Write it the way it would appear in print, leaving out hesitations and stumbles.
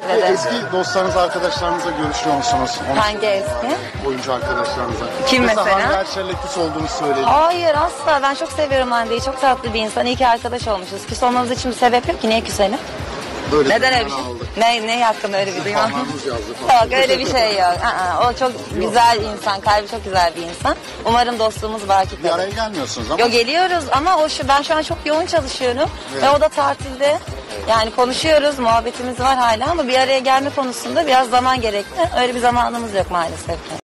ederim. Eski dostlarınızla, arkadaşlarınızla görüşüyor musunuz? Hangi eski? Oyuncu arkadaşlarınızla. Kim mesela? Hande Erçel'le küs olduğunu söyledi. Hayır asla. Ben çok seviyorum Hande'yi. Çok tatlı bir insan. İyi ki arkadaş olmuşuz. Küs olmamız için bir sebep yok ki. Niye küselim? Böyle Neden öyle bir duyumlar şey? aldık. Ne hakkında öyle bir duyum? Fanlarınız yazdı falan. Yok öyle bir şey yok. O çok güzel insan. Kalbi çok güzel bir insan. Umarım dostluğumuz baki Bir kalır. araya gelmiyorsunuz ama. Yok geliyoruz ama ben şu an çok yoğun çalışıyorum. Evet. Ve o da tatilde. Yani konuşuyoruz, muhabbetimiz var hala ama bir araya gelme konusunda biraz zaman gerekli. Öyle bir zamanımız yok maalesef ki.